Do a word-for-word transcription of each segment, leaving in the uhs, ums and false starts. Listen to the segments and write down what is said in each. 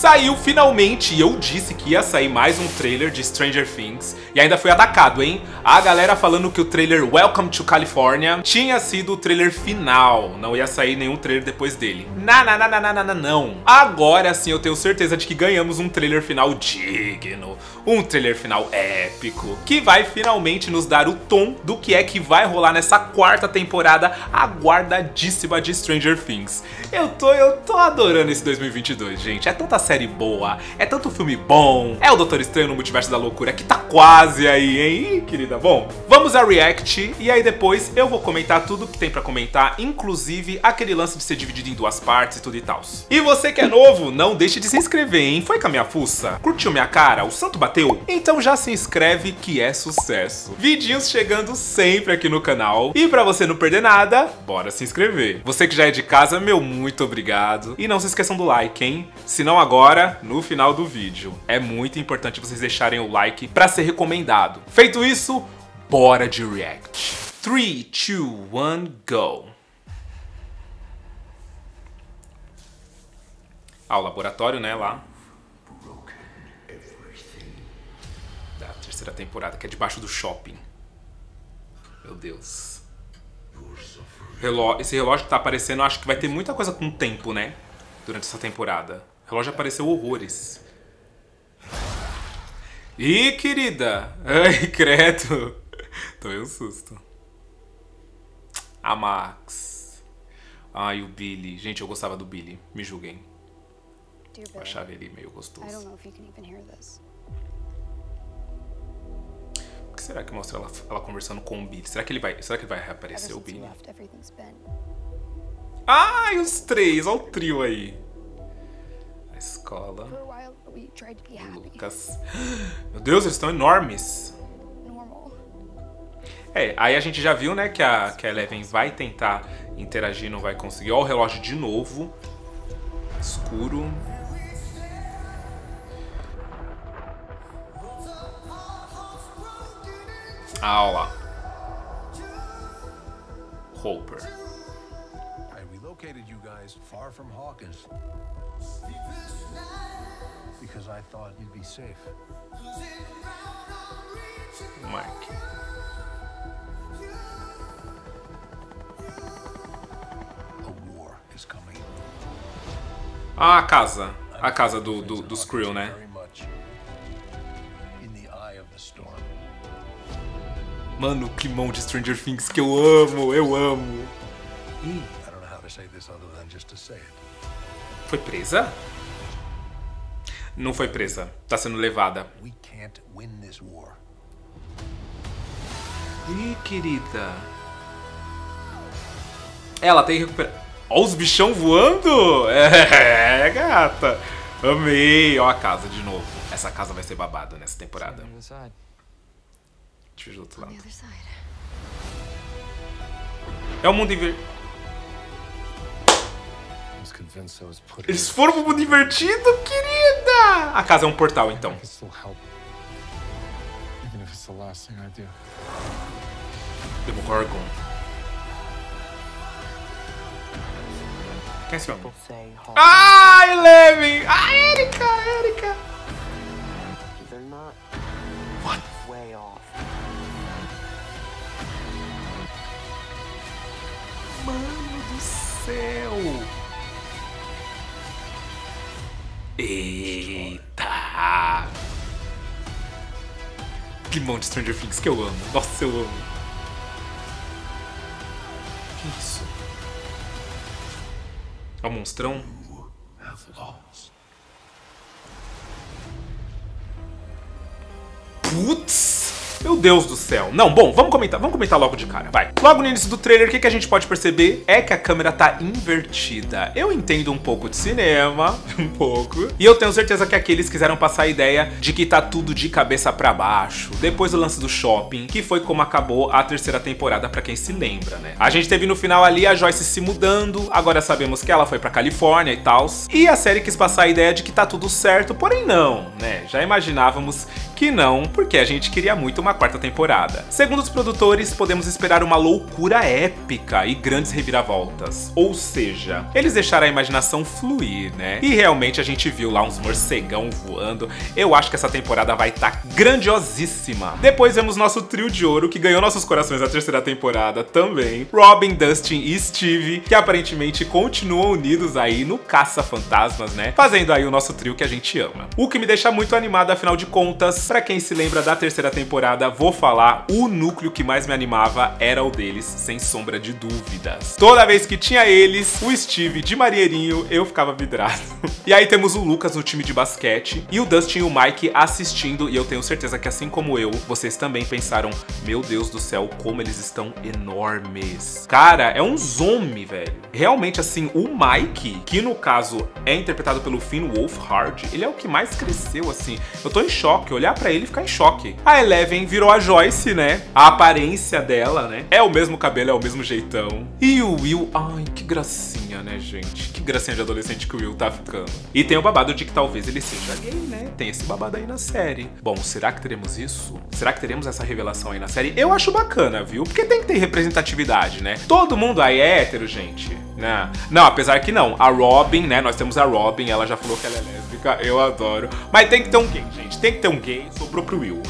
Saiu finalmente, e eu disse que ia sair mais um trailer de Stranger Things, e ainda fui atacado, hein? A galera falando que o trailer Welcome to California tinha sido o trailer final, não ia sair nenhum trailer depois dele. Não, não, não, não, não, não. Agora sim eu tenho certeza de que ganhamos um trailer final digno, um trailer final épico, que vai finalmente nos dar o tom do que é que vai rolar nessa quarta temporada aguardadíssima de Stranger Things. Eu tô, eu tô adorando esse dois mil e vinte e dois, gente. É tanta série boa, é tanto filme bom, é o Doutor Estranho no Multiverso da Loucura que tá quase aí, hein, Ih, querida? Bom, vamos a react e aí depois eu vou comentar tudo que tem pra comentar, inclusive aquele lance de ser dividido em duas partes e tudo e tal. E você que é novo, não deixe de se inscrever, hein? Foi com a minha fuça? Curtiu minha cara? O santo bateu? Então já se inscreve que é sucesso. Vidinhos chegando sempre aqui no canal. E pra você não perder nada, bora se inscrever. Você que já é de casa, meu muito obrigado. E não se esqueçam do like, hein? Se não agora, no final do vídeo. É muito importante vocês deixarem o like pra ser recomendado. Feito isso, bora de react. três, dois, um, go! Ah, o laboratório, né, lá. Da terceira temporada, que é debaixo do shopping. Meu Deus. Reló- Esse relógio que tá aparecendo, acho que vai ter muita coisa com o tempo, né? Durante essa temporada. O relógio apareceu horrores. Ih, querida! Ai, credo! Tomei um susto. A Max. Ai, o Billy. Gente, eu gostava do Billy. Me julguem. Eu achava ele meio gostoso. O que será que mostra ela, ela conversando com o Billy? Será que ele vai, será que vai reaparecer o Billy? Ai, os três, olha o trio aí. A escola. O Lucas. Meu Deus, eles estão enormes. É, aí a gente já viu, né, que a, que a Eleven vai tentar interagir, não vai conseguir. Olha o relógio de novo. Escuro. Ah, olha lá. Hopper. I relocated you guys far from Hawkins because I thought you'd be safe. Mike. A war is coming. Ah, a casa. A casa do, do, do Skrill, né? Mano, o climão de Stranger Things que eu amo, eu amo. Ih. Foi presa? Não foi presa, tá sendo levada. Ih, querida. Ela tem que recuperar. Ó, os bichão voando! É, gata. Amei. Ó a casa de novo. Essa casa vai ser babada nessa temporada. Deixa eu ver do outro lado. É um mundo invertido. Eles foram pro mundo invertido, querida! A casa é um portal, então. Demogorgon. Quem é esse homem? Ah, Eleven! Ah, Erika, Erika! What? Mano do céu! Eita! Climão de Stranger Things que eu amo. Nossa, eu amo. Que isso? É um monstrão? Putz! Meu Deus do céu. Não, bom, vamos comentar, vamos comentar logo de cara, vai. Logo no início do trailer, o que, que a gente pode perceber é que a câmera tá invertida. Eu entendo um pouco de cinema, um pouco. E eu tenho certeza que aqui eles quiseram passar a ideia de que tá tudo de cabeça pra baixo. Depois do lance do shopping, que foi como acabou a terceira temporada, pra quem se lembra, né? A gente teve no final ali a Joyce se mudando, agora sabemos que ela foi pra Califórnia e tal. E a série quis passar a ideia de que tá tudo certo, porém não, né? Já imaginávamos que que não, porque a gente queria muito uma quarta temporada. Segundo os produtores, podemos esperar uma loucura épica e grandes reviravoltas. Ou seja, eles deixaram a imaginação fluir, né? E realmente a gente viu lá uns morcegão voando. Eu acho que essa temporada vai estar tá grandiosíssima. Depois vemos nosso trio de ouro, que ganhou nossos corações na terceira temporada também. Robin, Dustin e Steve, que aparentemente continuam unidos aí no Caça-Fantasmas, né? Fazendo aí o nosso trio que a gente ama. O que me deixa muito animado, afinal de contas, pra quem se lembra da terceira temporada, vou falar, o núcleo que mais me animava era o deles, sem sombra de dúvidas. Toda vez que tinha eles, o Steve de marinheirinho, eu ficava vidrado. E aí temos o Lucas no time de basquete e o Dustin e o Mike assistindo, e eu tenho certeza que assim como eu, vocês também pensaram, meu Deus do céu, como eles estão enormes. Cara, é um zombie, velho. Realmente, assim, o Mike, que no caso é interpretado pelo Finn Wolfhard, ele é o que mais cresceu, assim. Eu tô em choque, olhar pra ele e ficar em choque. A Eleven virou a Joyce, né? A aparência dela, né? É o mesmo cabelo, é o mesmo jeitão. E o Will, ai, que gracinha, né, gente? Que gracinha de adolescente que o Will tá ficando. E tem o babado de que talvez ele seja gay, né? Tem esse babado aí na série. Bom, será que teremos isso? Será que teremos essa revelação aí na série? Eu acho bacana, viu? Porque tem que ter representatividade, né? Todo mundo aí é hétero, gente. Não, não, apesar que não. A Robin, né? Nós temos a Robin, ela já falou que ela é lésbica, eu adoro. Mas tem que ter um gay, gente. Tem que ter um gay. Sobrou pro Will.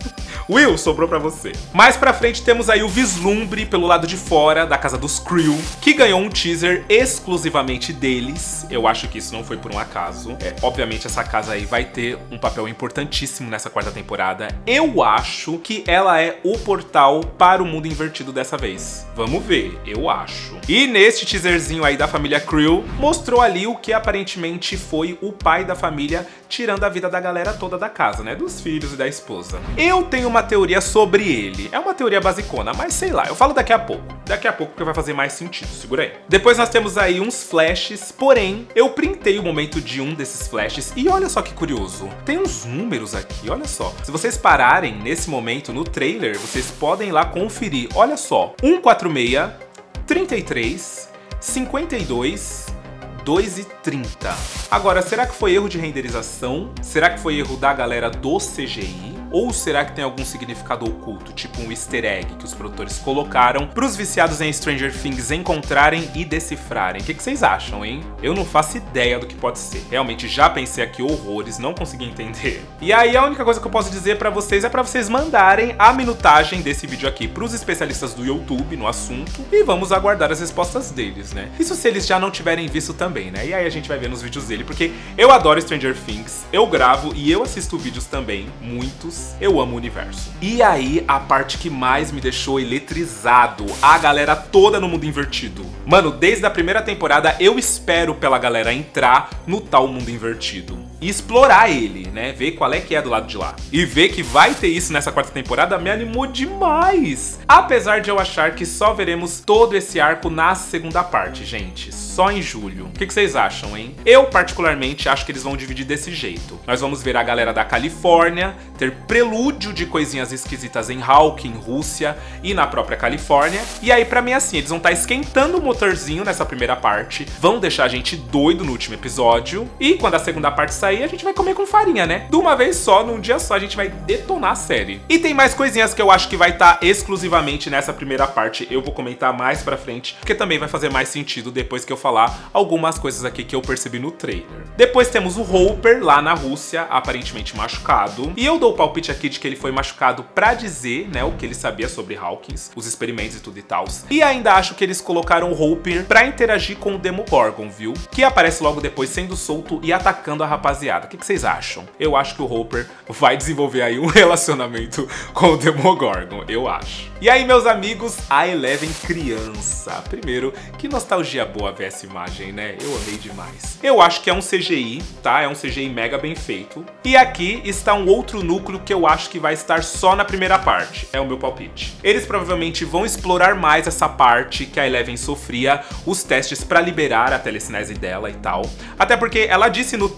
Will, sobrou pra você. Mais pra frente temos aí o vislumbre pelo lado de fora da casa dos Creel, que ganhou um teaser exclusivamente deles. Eu acho que isso não foi por um acaso. É, obviamente essa casa aí vai ter um papel importantíssimo nessa quarta temporada. Eu acho que ela é o portal para o mundo invertido dessa vez. Vamos ver, eu acho. E neste teaserzinho aí da família Creel, mostrou ali o que aparentemente foi o pai da família tirando a vida da galera toda da casa, né? Dos filhos e da esposa. Eu tenho uma teoria sobre ele. É uma teoria basicona, mas sei lá, eu falo daqui a pouco. Daqui a pouco que vai fazer mais sentido, segura aí. Depois nós temos aí uns flashes, porém, eu printei o momento de um desses flashes e olha só que curioso. Tem uns números aqui, olha só. Se vocês pararem nesse momento no trailer, vocês podem ir lá conferir. Olha só, cento e quarenta e seis, trinta e três, cinquenta e dois, dois e trinta. Agora, será que foi erro de renderização? Será que foi erro da galera do C G I? Ou será que tem algum significado oculto, tipo um easter egg que os produtores colocaram para os viciados em Stranger Things encontrarem e decifrarem? O que, que vocês acham, hein? Eu não faço ideia do que pode ser. Realmente já pensei aqui horrores, não consegui entender. E aí a única coisa que eu posso dizer para vocês é para vocês mandarem a minutagem desse vídeo aqui para os especialistas do YouTube no assunto e vamos aguardar as respostas deles, né? Isso se eles já não tiverem visto também, né? E aí a gente vai ver nos vídeos dele, porque eu adoro Stranger Things, eu gravo e eu assisto vídeos também, muitos. Eu amo o universo. E aí, a parte que mais me deixou eletrizado, a galera toda no mundo invertido. Mano, desde a primeira temporada eu espero pela galera entrar no tal mundo invertido e explorar ele, né? Ver qual é que é do lado de lá. E ver que vai ter isso nessa quarta temporada me animou demais. Apesar de eu achar que só veremos todo esse arco na segunda parte, gente. Só em julho. O que, que vocês acham, hein? Eu, particularmente, acho que eles vão dividir desse jeito. Nós vamos ver a galera da Califórnia ter prelúdio de coisinhas esquisitas em Hawking, Rússia e na própria Califórnia. E aí, pra mim, assim, eles vão estar esquentando o motorzinho nessa primeira parte, vão deixar a gente doido no último episódio. E quando a segunda parte sair, a gente vai comer com farinha, né? De uma vez só, num dia só, a gente vai detonar a série. E tem mais coisinhas que eu acho que vai estar exclusivamente nessa primeira parte. Eu vou comentar mais pra frente, porque também vai fazer mais sentido depois que eu falar algumas coisas aqui que eu percebi no trailer. Depois temos o Hopper lá na Rússia, aparentemente machucado. E eu dou o palpite aqui de que ele foi machucado pra dizer, né, o que ele sabia sobre Hawkins, os experimentos e tudo e tal. E ainda acho que eles colocaram o Hopper pra interagir com o Demogorgon, viu? Que aparece logo depois sendo solto e atacando a rapaziada. O que, que vocês acham? Eu acho que o Hopper vai desenvolver aí um relacionamento com o Demogorgon, eu acho. E aí, meus amigos, a Eleven criança. Primeiro, que nostalgia boa ver essa imagem, né? Eu amei demais. Eu acho que é um C G I, tá? É um C G I mega bem feito. E aqui está um outro núcleo que eu acho que vai estar só na primeira parte. É o meu palpite. Eles provavelmente vão explorar mais essa parte que a Eleven sofria, os testes pra liberar a telecinese dela e tal. Até porque ela disse no trailer, né?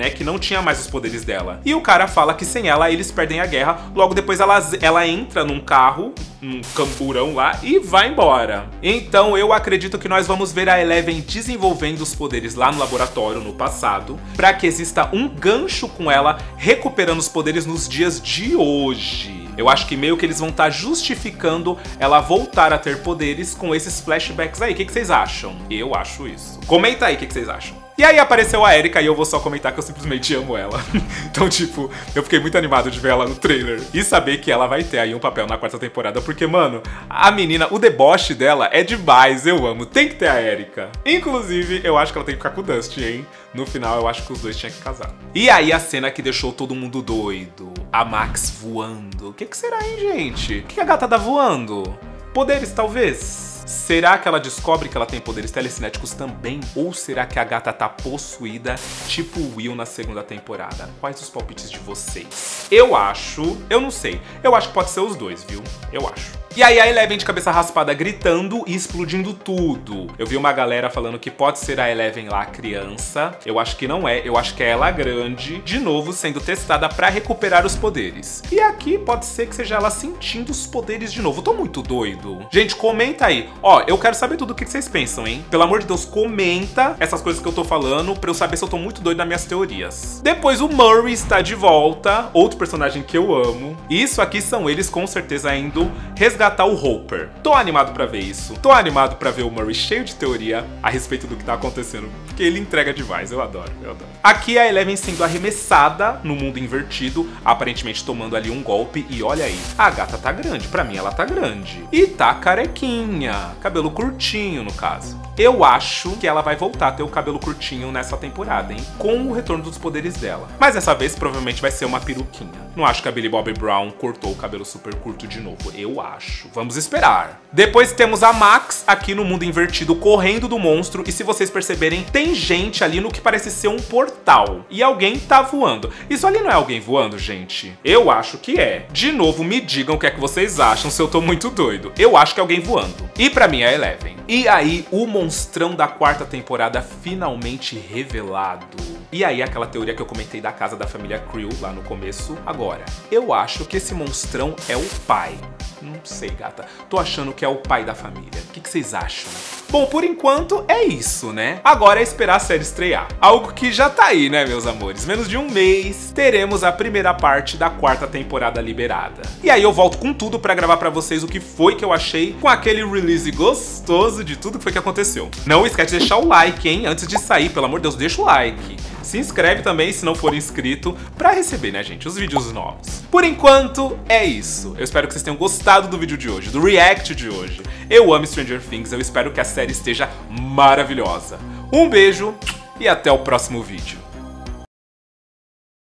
né, que não tinha mais os poderes dela. E o cara fala que sem ela eles perdem a guerra, logo depois ela, ela entra num carro, um camburão lá, e vai embora. Então eu acredito que nós vamos ver a Eleven desenvolvendo os poderes lá no laboratório no passado, pra que exista um gancho com ela recuperando os poderes nos dias de hoje. Eu acho que meio que eles vão estar justificando ela voltar a ter poderes com esses flashbacks aí. O que, que vocês acham? Eu acho isso. Comenta aí o que, que vocês acham. E aí apareceu a Erika e eu vou só comentar que eu simplesmente amo ela. Então, tipo, eu fiquei muito animado de ver ela no trailer e saber que ela vai ter aí um papel na quarta temporada, porque, mano, a menina, o deboche dela é demais, eu amo. Tem que ter a Erika. Inclusive, eu acho que ela tem que ficar com o Dusty, hein? No final, eu acho que os dois tinham que casar. E aí a cena que deixou todo mundo doido. A Max voando. O que, que será, hein, gente? O que, que a gata tá voando? Poderes, talvez? Será que ela descobre que ela tem poderes telecinéticos também? Ou será que a gata tá possuída, tipo Will na segunda temporada? Quais os palpites de vocês? Eu acho... Eu não sei. Eu acho que pode ser os dois, viu? Eu acho. E aí a Eleven de cabeça raspada gritando e explodindo tudo. Eu vi uma galera falando que pode ser a Eleven lá criança. Eu acho que não é, eu acho que é ela grande, de novo sendo testada pra recuperar os poderes. E aqui pode ser que seja ela sentindo os poderes de novo. Tô muito doido. Gente, comenta aí. Ó, eu quero saber tudo o que vocês pensam, hein? Pelo amor de Deus, comenta essas coisas que eu tô falando pra eu saber se eu tô muito doido nas minhas teorias. Depois o Murray está de volta, outro personagem que eu amo. Isso aqui são eles com certeza indo resgatar o Hopper. Tô animado pra ver isso. Tô animado pra ver o Murray cheio de teoria a respeito do que tá acontecendo, porque ele entrega demais. Eu adoro, eu adoro. Aqui a Eleven sendo arremessada no mundo invertido, aparentemente tomando ali um golpe. E olha aí, a gata tá grande. Pra mim ela tá grande. E tá carequinha. Cabelo curtinho, no caso. Eu acho que ela vai voltar a ter o cabelo curtinho nessa temporada, hein? Com o retorno dos poderes dela. Mas dessa vez provavelmente vai ser uma peruquinha. Não acho que a Billy Bobby Brown cortou o cabelo super curto de novo. Eu acho. Vamos esperar. Depois temos a Max aqui no mundo invertido correndo do monstro. E se vocês perceberem, tem gente ali no que parece ser um portal. E alguém tá voando. Isso ali não é alguém voando, gente? Eu acho que é. De novo, me digam o que é que vocês acham, se eu tô muito doido. Eu acho que é alguém voando. E pra mim é a Eleven. E aí, o monstrão da quarta temporada finalmente revelado. E aí, aquela teoria que eu comentei da casa da família Creel lá no começo. Agora, eu acho que esse monstrão é o pai. Não sei, gata. Tô achando que é o pai da família. O que, que vocês acham? Bom, por enquanto é isso, né? Agora é esperar a série estrear. Algo que já tá aí, né, meus amores? Menos de um mês, teremos a primeira parte da quarta temporada liberada. E aí eu volto com tudo pra gravar pra vocês o que foi que eu achei com aquele release gostoso de tudo que foi que aconteceu. Não esquece de deixar o like, hein? Antes de sair, pelo amor de Deus, deixa o like. Se inscreve também, se não for inscrito, pra receber, né, gente, os vídeos novos. Por enquanto, é isso. Eu espero que vocês tenham gostado do vídeo de hoje, do react de hoje. Eu amo Stranger Things, eu espero que a série esteja maravilhosa. Um beijo e até o próximo vídeo.